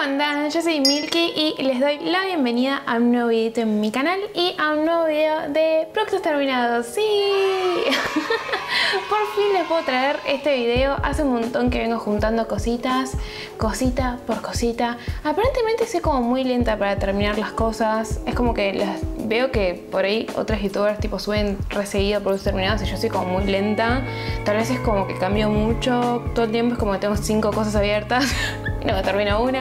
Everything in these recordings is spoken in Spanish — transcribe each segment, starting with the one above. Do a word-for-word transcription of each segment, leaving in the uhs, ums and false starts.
andan? Yo soy Milky y les doy la bienvenida a un nuevo videito en mi canal y a un nuevo video de productos terminados. ¡Sí! Por fin les puedo traer este video. Hace un montón que vengo juntando cositas, cosita por cosita. Aparentemente soy como muy lenta para terminar las cosas. Es como que las veo que por ahí otros youtubers tipo suben re seguido productos terminados y yo soy como muy lenta. Tal vez es como que cambio mucho. Todo el tiempo es como que tengo cinco cosas abiertas y no me termino una.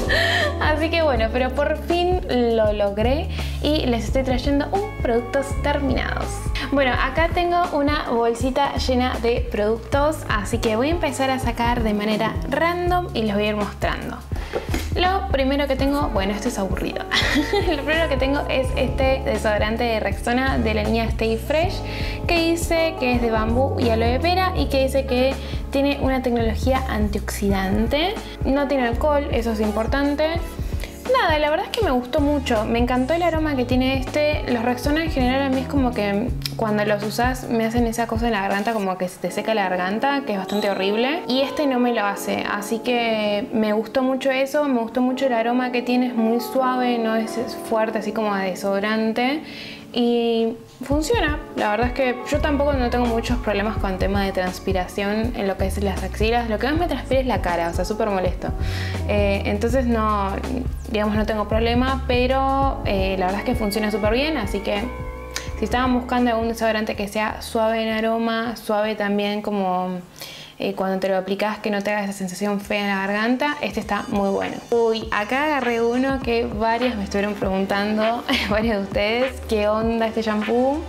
Así que bueno, pero por fin lo logré y les estoy trayendo un productos terminados. Bueno, acá tengo una bolsita llena de productos, así que voy a empezar a sacar de manera random y les voy a ir mostrando. Lo primero que tengo, bueno, esto es aburrido. Lo primero que tengo es este desodorante de Rexona de la línea Stay Fresh, que dice que es de bambú y aloe vera y que dice que tiene una tecnología antioxidante. No tiene alcohol, eso es importante. Nada, la verdad es que me gustó mucho. Me encantó el aroma que tiene este. Los Rexona en general a mí es como que cuando los usas me hacen esa cosa en la garganta, como que se te seca la garganta, que es bastante horrible. Y este no me lo hace, así que me gustó mucho eso. Me gustó mucho el aroma que tiene, es muy suave, no es fuerte así como a desodorante. Y funciona, la verdad es que yo tampoco no tengo muchos problemas con tema de transpiración en lo que es las axilas. Lo que más me transpira es la cara, o sea, súper molesto. Eh, entonces no, digamos, no tengo problema, pero eh, la verdad es que funciona súper bien, así que si estaban buscando algún desodorante que sea suave en aroma, suave también como eh, cuando te lo aplicas, que no te haga esa sensación fea en la garganta, este está muy bueno. Uy, acá agarré uno que varios me estuvieron preguntando, varios de ustedes, qué onda este shampoo.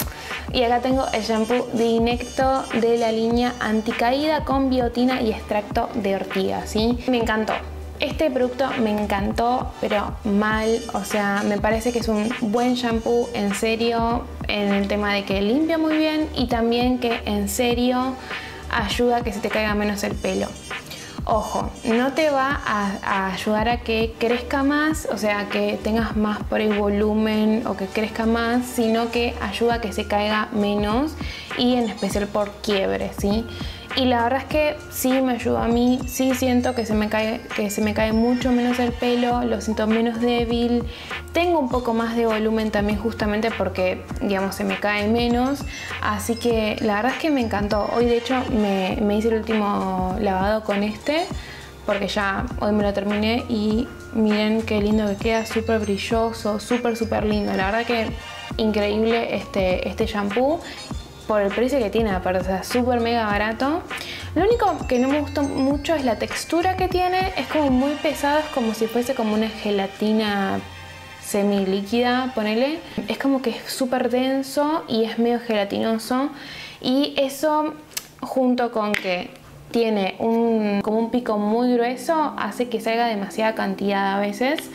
Y acá tengo el shampoo de Inecto de la línea anticaída con biotina y extracto de ortiga, ¿sí? Me encantó. Este producto me encantó, pero mal, o sea, me parece que es un buen shampoo, en serio, en el tema de que limpia muy bien y también que en serio ayuda a que se te caiga menos el pelo. Ojo, no te va a, a ayudar a que crezca más, o sea, que tengas más por el volumen o que crezca más, sino que ayuda a que se caiga menos y en especial por quiebre, ¿sí? Y la verdad es que sí me ayudó a mí, sí siento que se me cae, que se me cae mucho menos el pelo, lo siento menos débil, tengo un poco más de volumen también justamente porque, digamos, se me cae menos, así que la verdad es que me encantó. Hoy de hecho me, me hice el último lavado con este, porque ya hoy me lo terminé y miren qué lindo que queda, súper brilloso, súper súper lindo, la verdad que increíble este, este shampoo. Por el precio que tiene, aparte, o sea, súper mega barato. Lo único que no me gustó mucho es la textura que tiene. Es como muy pesado, es como si fuese como una gelatina semi líquida, ponele. Es como que es súper denso y es medio gelatinoso. Y eso, junto con que tiene un, como un pico muy grueso, hace que salga demasiada cantidad a veces.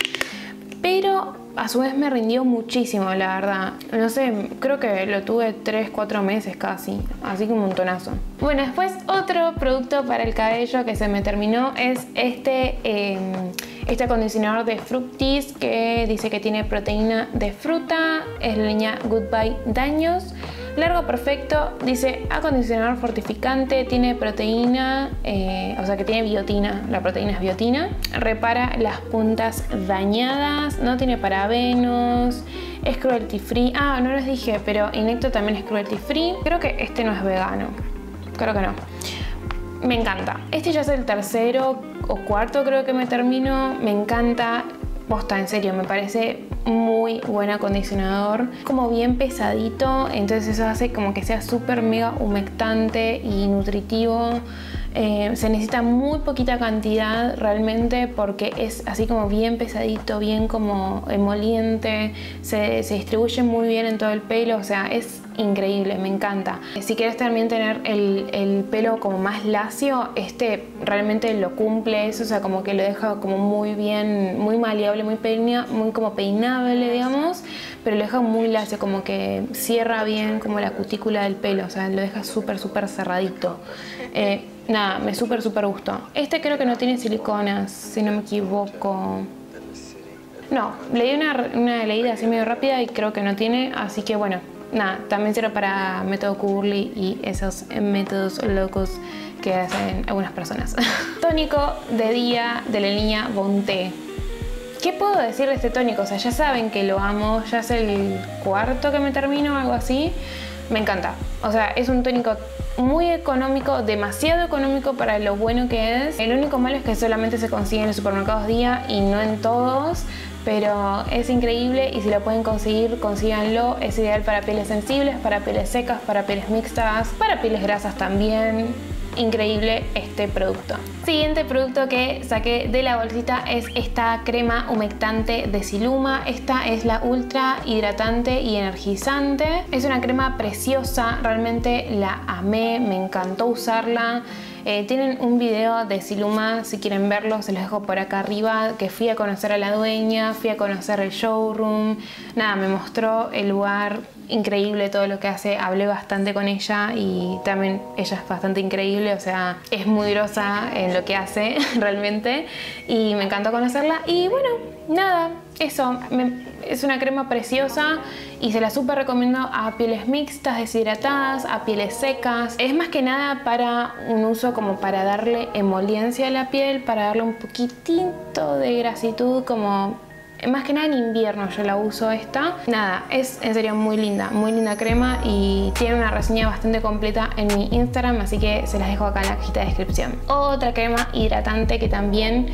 Pero a su vez me rindió muchísimo, la verdad. No sé, creo que lo tuve tres cuatro meses casi, así que un montonazo. Bueno, después otro producto para el cabello que se me terminó es este, eh, este acondicionador de Fructis, que dice que tiene proteína de fruta, es la línea Goodbye Daños. Largo perfecto, dice acondicionador fortificante, tiene proteína, eh, o sea que tiene biotina, la proteína es biotina, repara las puntas dañadas, no tiene parabenos, es cruelty free, ah, no les dije, pero Inecto también es cruelty free, creo que este no es vegano, creo que no. Me encanta, este ya es el tercero o cuarto creo que me termino, me encanta, posta, en serio, me parece muy buen acondicionador, como bien pesadito, entonces eso hace como que sea súper mega humectante y nutritivo. Eh, se necesita muy poquita cantidad realmente porque es así como bien pesadito, bien como emoliente, se, se distribuye muy bien en todo el pelo, o sea, es increíble, me encanta. Si quieres también tener el, el pelo como más lacio, este realmente lo cumple eso, o sea, como que lo deja como muy bien, muy maleable, muy, peina, muy como peinable, digamos, pero lo deja muy lacio, como que cierra bien como la cutícula del pelo, o sea, lo deja súper súper cerradito. Eh, Nada, me súper súper gustó. Este creo que no tiene siliconas, si no me equivoco. No, leí una, una leída así medio rápida y creo que no tiene, así que bueno, nada, también sirve para método curly y esos métodos locos que hacen algunas personas. Tónico de día de la línea Bonté. ¿Qué puedo decir de este tónico? O sea, ya saben que lo amo, ya es el cuarto que me termino, algo así. Me encanta. O sea, es un tónico muy económico, demasiado económico para lo bueno que es. El único malo es que solamente se consigue en los supermercados día y no en todos, pero es increíble y si lo pueden conseguir, consíganlo. Es ideal para pieles sensibles, para pieles secas, para pieles mixtas, para pieles grasas también. Increíble este producto. Siguiente producto que saqué de la bolsita es esta crema humectante de Siluma. Esta es la ultra hidratante y energizante. Es una crema preciosa, realmente la amé, me encantó usarla. Eh, tienen un video de Siluma, si quieren verlo se los dejo por acá arriba, que fui a conocer a la dueña, fui a conocer el showroom, nada, me mostró el lugar, increíble todo lo que hace, hablé bastante con ella y también ella es bastante increíble, o sea, es muy grosa en lo que hace realmente y me encantó conocerla y bueno, nada, eso, me, es una crema preciosa y se la súper recomiendo a pieles mixtas, deshidratadas, a pieles secas. Es más que nada para un uso como para darle emoliencia a la piel, para darle un poquitito de grasitud, como más que nada en invierno yo la uso esta. Nada, es en serio muy linda, muy linda crema y tiene una reseña bastante completa en mi Instagram, así que se las dejo acá en la cajita de descripción. Otra crema hidratante que también,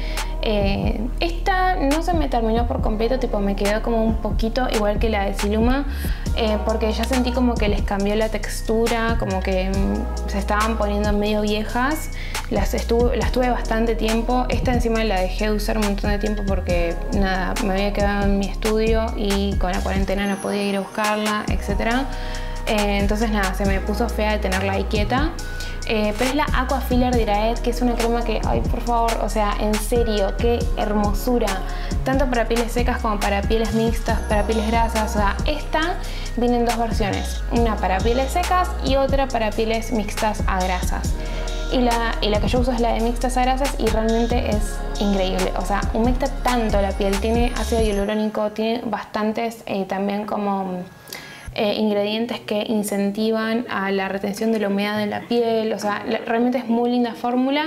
eh, esta no se me terminó por completo, tipo me quedó como un poquito igual que la de Siluma, eh, porque ya sentí como que les cambió la textura, como que mm, se estaban poniendo medio viejas. Las estuve, las tuve bastante tiempo. Esta encima la dejé de usar un montón de tiempo porque nada, me había quedado en mi estudio y con la cuarentena no podía ir a buscarla, etcétera. Eh, entonces nada, se me puso fea de tenerla ahí quieta. Eh, pero es la Aqua Filler de Iraed, que es una crema que, ay, por favor, o sea, en serio, qué hermosura. Tanto para pieles secas como para pieles mixtas, para pieles grasas. O sea, esta viene en dos versiones. Una para pieles secas y otra para pieles mixtas a grasas. Y la, y la que yo uso es la de mixtas a grasas y realmente es increíble. O sea, humecta tanto la piel, tiene ácido hialurónico, tiene bastantes eh, también como eh, ingredientes que incentivan a la retención de la humedad de la piel. O sea, la, realmente es muy linda fórmula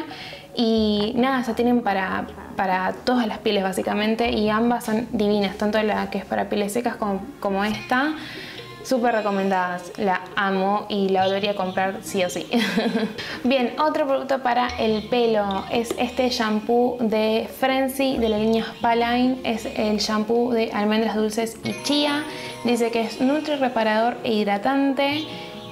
y nada, se tienen para, para todas las pieles básicamente y ambas son divinas, tanto la que es para pieles secas como, como esta. Súper recomendadas, la amo y la volvería a comprar sí o sí. Bien, otro producto para el pelo es este shampoo de Frenzy de la línea Spaline. Es el shampoo de almendras dulces y chía. Dice que es nutri reparador e hidratante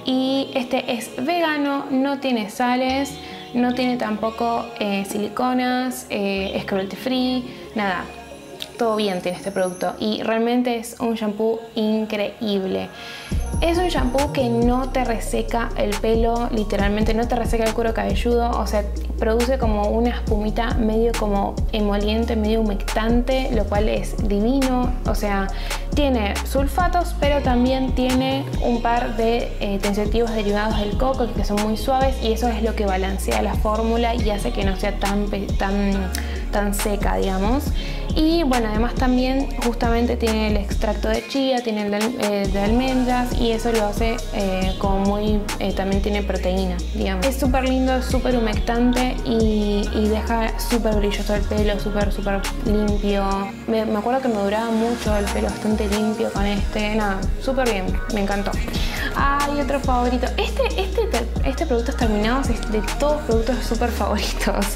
y este es vegano, no tiene sales, no tiene tampoco eh, siliconas, eh, es cruelty free, nada. Todo bien tiene este producto y realmente es un shampoo increíble. Es un shampoo que no te reseca el pelo, literalmente no te reseca el cuero cabelludo, o sea, produce como una espumita medio como emoliente, medio humectante, lo cual es divino. O sea, tiene sulfatos, pero también tiene un par de eh, tensioactivos derivados del coco que son muy suaves y eso es lo que balancea la fórmula y hace que no sea tan, tan, tan seca, digamos. Y bueno, además también justamente tiene el extracto de chía, tiene el de, eh, de almendras y eso lo hace eh, como muy, eh, también tiene proteína, digamos. Es súper lindo, es súper humectante y, y deja súper brilloso el pelo, súper súper limpio. Me, me acuerdo que me duraba mucho el pelo, bastante limpio con este, nada, súper bien, me encantó. Hay otro favorito, este, este, este productos terminados es de todos los productos súper favoritos.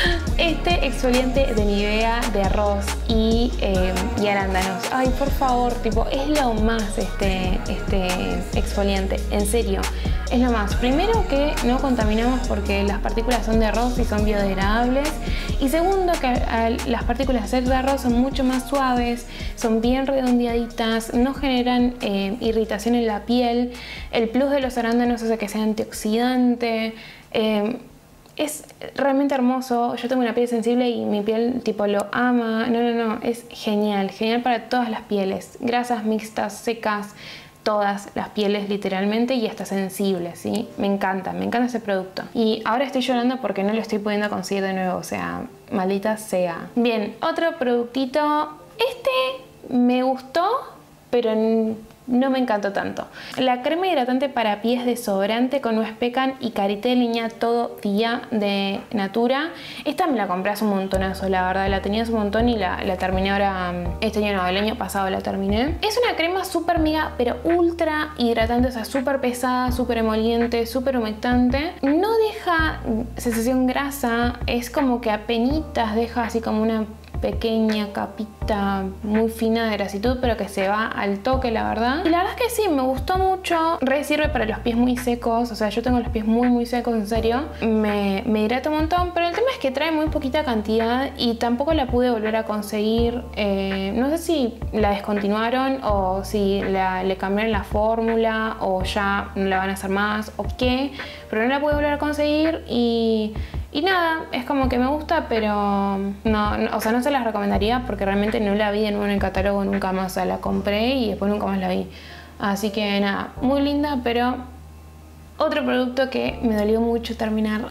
Este exfoliante de Nivea de arroz y, eh, y arándanos. Ay, por favor, tipo, es lo más este, este exfoliante, en serio, es lo más. Primero que no contaminamos porque las partículas son de arroz y son biodegradables. Y segundo que al, las partículas de ser de arroz son mucho más suaves, son bien redondeaditas, no generan eh, irritación en la piel. El plus de los arándanos hace que sea antioxidante. Eh, Es realmente hermoso. Yo tengo una piel sensible y mi piel tipo lo ama. No, no, no. Es genial. Genial para todas las pieles. Grasas, mixtas, secas. Todas las pieles literalmente y hasta sensibles, ¿sí? Me encanta. Me encanta ese producto. Y ahora estoy llorando porque no lo estoy pudiendo conseguir de nuevo. O sea, maldita sea. Bien, otro productito. Este me gustó, pero no me encantó tanto. La crema hidratante para pies desodorante con nuez pecan y karité de línea todo día de Natura. Esta me la compré hace un montonazo, la verdad, la tenía hace un montón y la, la terminé ahora, este año no, el año pasado la terminé. Es una crema súper mega, pero ultra hidratante, o sea, súper pesada, súper emoliente, súper humectante. No deja sensación grasa, es como que apenitas deja así como una pequeña capita muy fina de grasitud, pero que se va al toque, la verdad. Y la verdad es que sí, me gustó mucho. Re sirve para los pies muy secos, o sea, yo tengo los pies muy muy secos, en serio. Me, me hidrata un montón, pero el tema es que trae muy poquita cantidad y tampoco la pude volver a conseguir. Eh, no sé si la descontinuaron o si la, le cambiaron la fórmula o ya no la van a hacer más o qué, pero no la pude volver a conseguir y... Y nada, es como que me gusta, pero no, no, o sea, no se las recomendaría porque realmente no la vi de nuevo en el catálogo nunca más. O sea, la compré y después nunca más la vi. Así que nada, muy linda, pero otro producto que me dolió mucho terminar.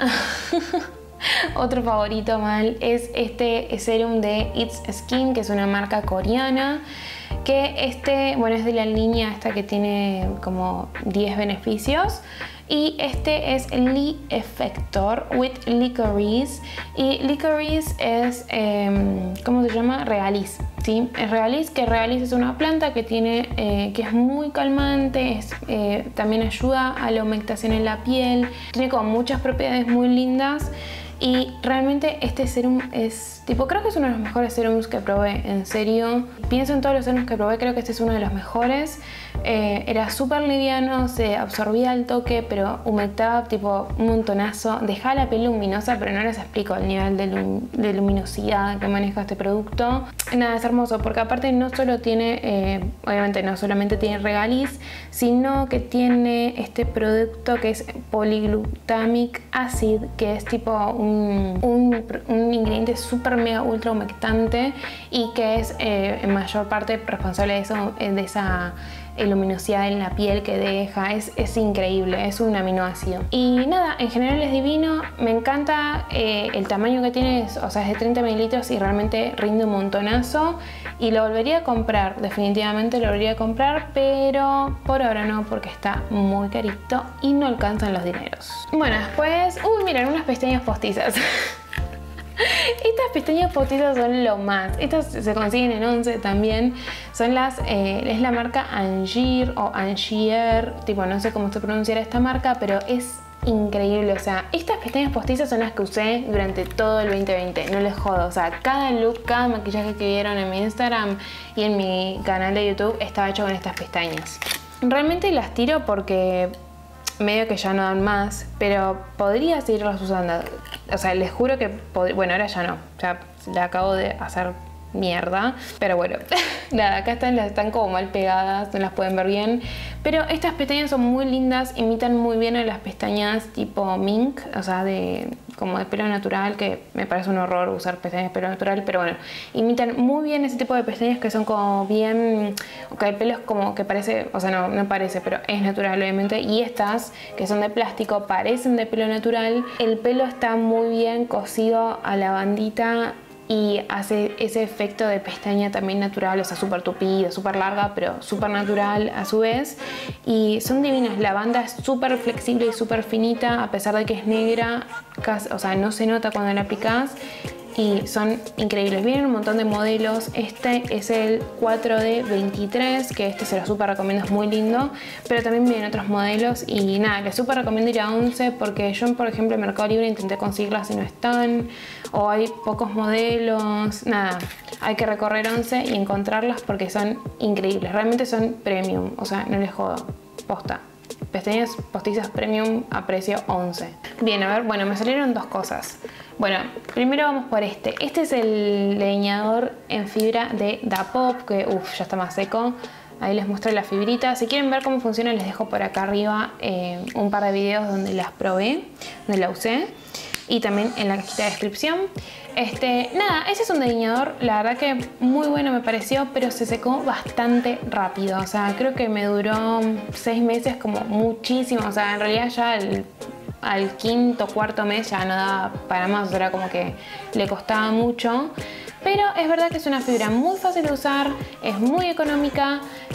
Otro favorito mal es este serum de It's Skin, que es una marca coreana. Que este, bueno, es de la línea esta que tiene como diez beneficios. Y este es Lee Effector with Licorice. Y Licorice es, eh, ¿cómo se llama? Regaliz, ¿sí? Es Regaliz, que Regaliz es una planta que tiene, eh, que es muy calmante, es, eh, también ayuda a la humectación en la piel. Tiene como muchas propiedades muy lindas. Y realmente este serum es tipo, creo que es uno de los mejores serums que probé, en serio. Pienso en todos los serums que probé, creo que este es uno de los mejores. Eh, era súper liviano, se absorbía al toque, pero humectaba tipo un montonazo. Dejaba la piel luminosa, pero no les explico el nivel de, lum de luminosidad que maneja este producto. Nada, es hermoso, porque aparte no solo tiene, eh, obviamente no solamente tiene Regaliz, sino que tiene este producto que es Polyglutamic Acid, que es tipo un, un, un ingrediente súper mega ultra humectante y que es eh, en mayor parte responsable de, eso, de esa luminosidad en la piel que deja. Es, es increíble, es un aminoácido. Y nada, en general es divino, me encanta eh, el tamaño que tiene, es, o sea, es de treinta mililitros y realmente rinde un montonazo. Y lo volvería a comprar, definitivamente lo volvería a comprar, pero por ahora no, porque está muy carito y no alcanzan los dineros. Bueno, después, uy, miren, unas pestañas postizas. Estas pestañas postizas son lo más. Estas se consiguen en Once también. Son las, eh, es la marca Angier o Angier, tipo no sé cómo se pronunciará esta marca, pero es increíble. O sea, estas pestañas postizas son las que usé durante todo el veinte veinte, no les jodo. O sea, cada look, cada maquillaje que vieron en mi Instagram y en mi canal de YouTube estaba hecho con estas pestañas. Realmente las tiro porque medio que ya no dan más, pero podría seguirlas usando. O sea, les juro que bueno, ahora ya no, ya la acabo de hacer mierda, pero bueno, nada, acá están, las están como mal pegadas, no las pueden ver bien, pero estas pestañas son muy lindas, imitan muy bien a las pestañas tipo mink, o sea, de como de pelo natural, que me parece un horror usar pestañas de pelo natural, pero bueno, imitan muy bien ese tipo de pestañas que son como bien, ok, el pelo es como que parece, o sea, no, no parece, pero es natural obviamente, y estas que son de plástico parecen de pelo natural. El pelo está muy bien cosido a la bandita y hace ese efecto de pestaña también natural, o sea, súper tupida, súper larga, pero súper natural a su vez. Y son divinas, la banda es súper flexible y súper finita, a pesar de que es negra, casi, o sea, no se nota cuando la aplicás. Y son increíbles, vienen un montón de modelos. Este es el cuatro D veintitrés, que este se lo súper recomiendo, es muy lindo, pero también vienen otros modelos. Y nada, les súper recomiendo ir a Once, porque yo por ejemplo en Mercado Libre intenté conseguirlas y no están, o hay pocos modelos. Nada, hay que recorrer Once y encontrarlas porque son increíbles, realmente son premium, o sea, no les jodo, posta. Pestañas postizas premium a precio Once. Bien, a ver, bueno, me salieron dos cosas. Bueno, primero vamos por este. Este es el delineador en fibra de Dapop, que uff, ya está más seco. Ahí les muestro la fibrita. Si quieren ver cómo funciona, les dejo por acá arriba eh, un par de videos donde las probé, donde la usé. Y también en la cajita de descripción. Este, nada, ese es un delineador, la verdad que muy bueno me pareció, pero se secó bastante rápido. O sea, creo que me duró seis meses como muchísimo. O sea, en realidad ya el, al quinto, cuarto mes ya no daba para más. O sea, era como que le costaba mucho. Pero es verdad que es una fibra muy fácil de usar, es muy económica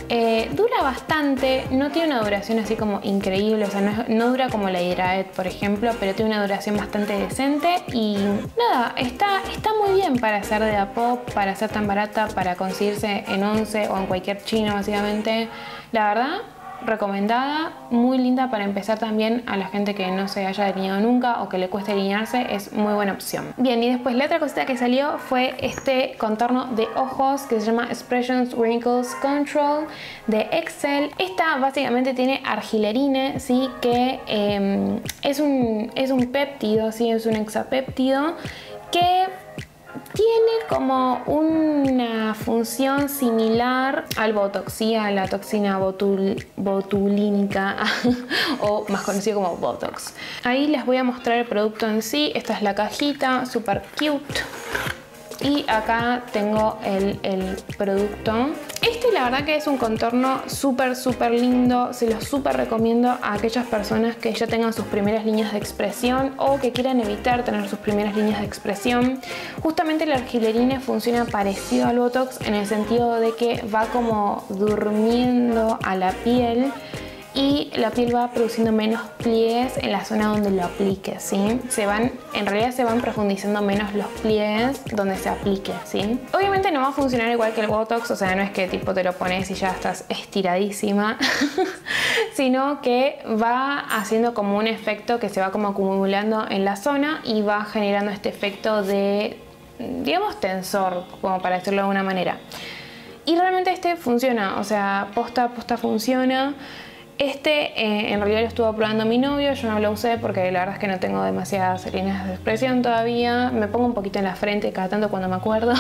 Eh, dura bastante, no tiene una duración así como increíble, o sea, no, es, no dura como la Hydraet, por ejemplo, pero tiene una duración bastante decente y nada, está, está muy bien para ser de Depop, para ser tan barata, para conseguirse en Once o en cualquier chino básicamente. La verdad, recomendada, muy linda para empezar también a la gente que no se haya delineado nunca o que le cueste delinearse, es muy buena opción. Bien, y después la otra cosita que salió fue este contorno de ojos que se llama Expressions Wrinkles Control de Excel. Esta básicamente tiene argilerine, ¿sí? Que eh, es, un, es un péptido, ¿sí? Es un hexapéptido que tiene como una función similar al Botox, ¿sí? A la toxina botul, botulínica o más conocido como Botox. Ahí les voy a mostrar el producto en sí. Esta es la cajita, super cute. Y acá tengo el, el producto. Este la verdad que es un contorno súper súper lindo. Se los súper recomiendo a aquellas personas que ya tengan sus primeras líneas de expresión o que quieran evitar tener sus primeras líneas de expresión. Justamente la argilerine funciona parecido al Botox en el sentido de que va como durmiendo a la piel y la piel va produciendo menos pliegues en la zona donde lo aplique, ¿sí? Se van, en realidad se van profundizando menos los pliegues donde se aplique, ¿sí? Obviamente no va a funcionar igual que el Botox, o sea, no es que tipo te lo pones y ya estás estiradísima, sino que va haciendo como un efecto que se va como acumulando en la zona y va generando este efecto de, digamos, tensor, como para decirlo de alguna manera. Y realmente este funciona, o sea, posta, posta funciona. Este eh, en realidad lo estuvo probando mi novio, yo no lo usé porque la verdad es que no tengo demasiadas líneas de expresión todavía. Me pongo un poquito en la frente cada tanto cuando me acuerdo.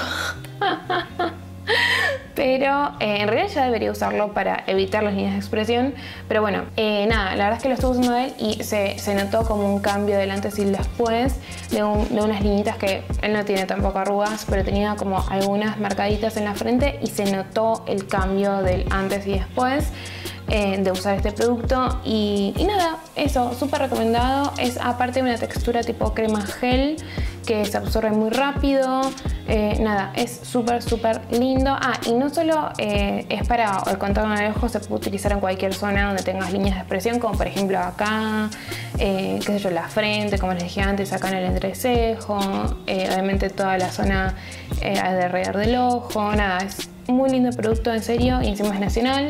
Pero eh, en realidad ya debería usarlo para evitar las líneas de expresión. Pero bueno, eh, nada, la verdad es que lo estuve usando él y se, se notó como un cambio del antes y el después de, un, de unas liñitas que él no tiene tampoco arrugas, pero tenía como algunas marcaditas en la frente y se notó el cambio del antes y después eh, de usar este producto. Y, y nada, eso, súper recomendado. Es aparte una textura tipo crema gel que se absorbe muy rápido. Eh, nada, es súper súper lindo. Ah, y no solo eh, es para el contorno de ojos, se puede utilizar en cualquier zona donde tengas líneas de expresión, como por ejemplo acá, eh, qué sé yo, la frente, como les dije antes, acá en el entrecejo, eh, obviamente toda la zona eh, alrededor del ojo. Nada, es muy lindo producto, en serio, y encima es nacional.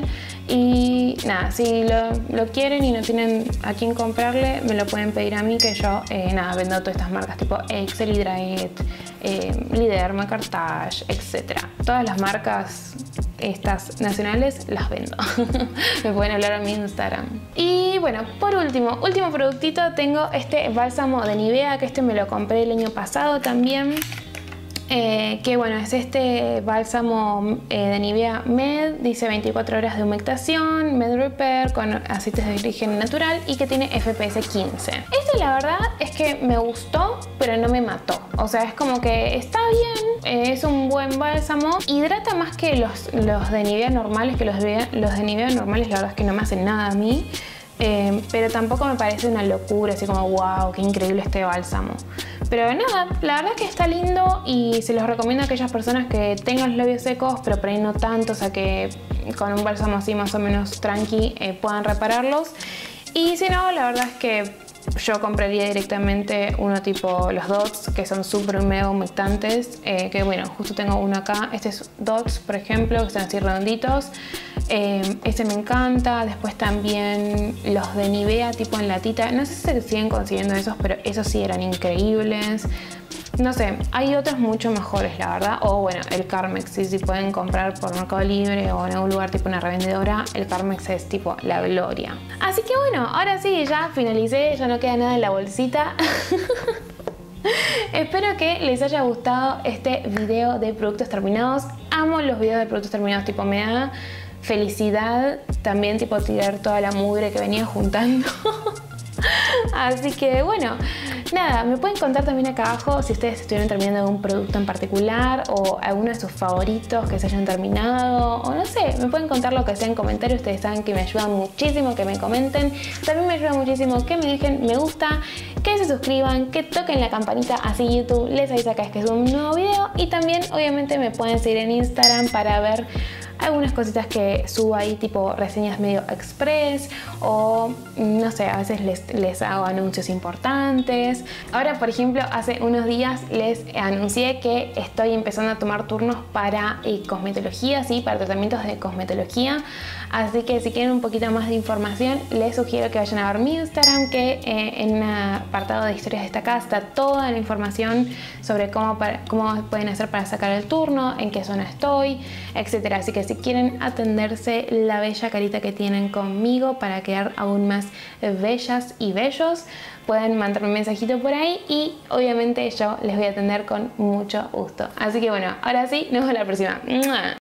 Y nada, si lo, lo quieren y no tienen a quién comprarle, me lo pueden pedir a mí, que yo eh, nada, vendo todas estas marcas tipo Excel, Hydraet, eh, Liderma, Cartage, etcétera. Todas las marcas estas nacionales las vendo. Me pueden hablar a mi Instagram. Y bueno, por último, último productito, tengo este bálsamo de Nivea, que este me lo compré el año pasado también. Eh, que bueno, es este bálsamo eh, de Nivea Med, dice veinticuatro horas de humectación, Med Repair con aceites de origen natural y que tiene F P S quince. Este la verdad es que me gustó, pero no me mató. O sea, es como que está bien, eh, es un buen bálsamo, hidrata más que los, los de Nivea normales, que los de, los de Nivea normales la verdad es que no me hacen nada a mí. Eh, pero tampoco me parece una locura, así como wow, qué increíble este bálsamo. Pero nada, la verdad es que está lindo y se los recomiendo a aquellas personas que tengan los labios secos, pero por ahí no tanto, o sea que con un bálsamo así más o menos tranqui eh, puedan repararlos. Y si no, la verdad es que yo compraría directamente uno tipo los Dots, que son súper mega humectantes, eh, que bueno, justo tengo uno acá. Este es Dots, por ejemplo, que están así redonditos. Eh, este me encanta. Después también los de Nivea tipo en latita. No sé si se siguen consiguiendo esos, pero esos sí eran increíbles. No sé, hay otros mucho mejores, la verdad. O bueno, el Carmex, sí, si pueden comprar por Mercado Libre o en algún lugar tipo una revendedora, el Carmex es tipo la gloria. Así que bueno, ahora sí, ya finalicé, ya no queda nada en la bolsita. Espero que les haya gustado este video de productos terminados. Amo los videos de productos terminados, tipo me da felicidad también tipo tirar toda la mugre que venía juntando. Así que bueno, nada, me pueden contar también acá abajo si ustedes estuvieron terminando algún producto en particular o alguno de sus favoritos que se hayan terminado, o no sé, me pueden contar lo que sea en comentarios. Ustedes saben que me ayuda muchísimo que me comenten. También me ayuda muchísimo que me dejen me gusta, que se suscriban, que toquen la campanita, así YouTube les avisa cada vez que subo un nuevo video. Y también obviamente me pueden seguir en Instagram para ver algunas cositas que subo ahí, tipo reseñas medio express, o no sé, a veces les, les hago anuncios importantes. Ahora, por ejemplo, hace unos días les anuncié que estoy empezando a tomar turnos para eh, cosmetología, ¿sí? Para tratamientos de cosmetología. Así que si quieren un poquito más de información, les sugiero que vayan a ver mi Instagram, que eh, en un apartado de historias destacadas está toda la información sobre cómo, para, cómo pueden hacer para sacar el turno, en qué zona estoy, etcétera. Así que si quieren atenderse la bella carita que tienen conmigo para quedar aún más bellas y bellos, pueden mandarme un mensajito por ahí y obviamente yo les voy a atender con mucho gusto. Así que bueno, ahora sí, nos vemos la próxima. ¡Mua!